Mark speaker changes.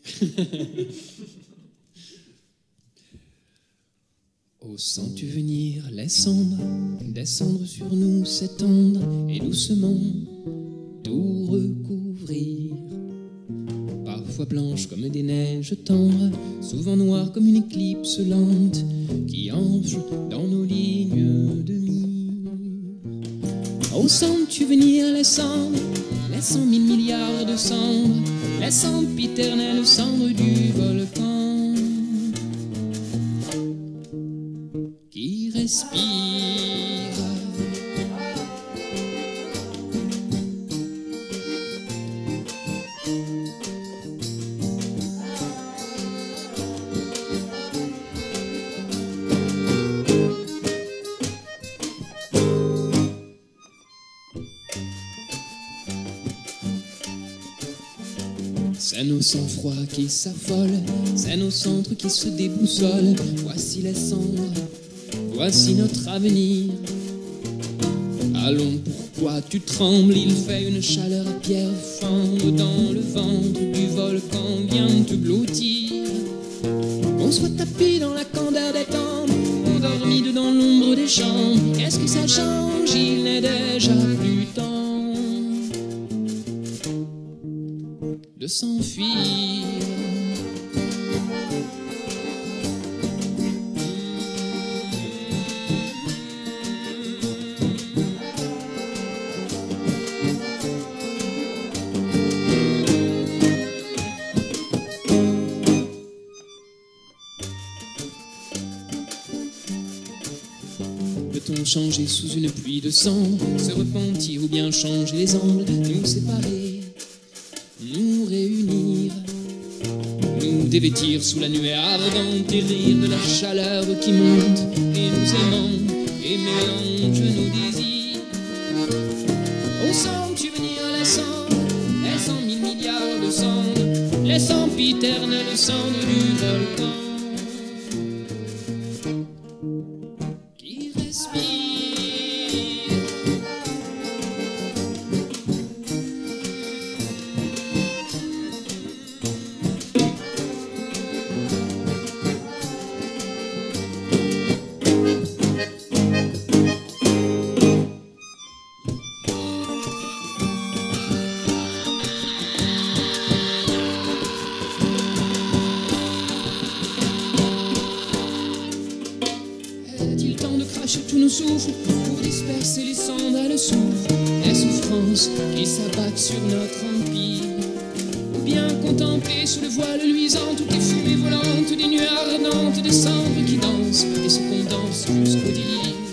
Speaker 1: Oh, sens-tu venir les cendres descendre sur nous, s'étendre et doucement tout recouvrir? Parfois blanches comme des neiges tendres, souvent noires comme une éclipse lente qui enfle dans nos lignes de mire. Oh, sens-tu venir les cendres, les 100 000 milliards de cendres, les sempiternelles cendres du volcan qui respire? C'est nos sang-froids qui s'affolent, c'est nos centres qui se déboussolent. Voici les cendres, voici notre avenir. Allons, pourquoi tu trembles? Il fait une chaleur à pierre fendre dans le ventre du volcan, vient te blottir. On soit tapis dans la candeur des temples, endormi dedans l'ombre des chambres. Qu'est-ce que ça change? Il n'est déjà plus temps de s'enfuir. Peut-on changer sous une pluie de cendres, se repentir ou bien changer les angles, nous séparer, nous réunir, nous dévêtir sous la nuée ardente et rire de la chaleur qui monte et nous aimant et mélange nos désirs? Au sens-tu venir les cendres, les 100 000 milliards de cendres, les sempiternelles cendres du volcan qui respire? Est-il temps de cracher tous nos souffles pour disperser les cendres à le souffle, les souffrances qui s'abattent sur notre empire? Ou bien contempler sous le voile luisant toutes les fumées volantes des nuées ardentes, des cendres qui dansent et se condensent jusqu'au délire?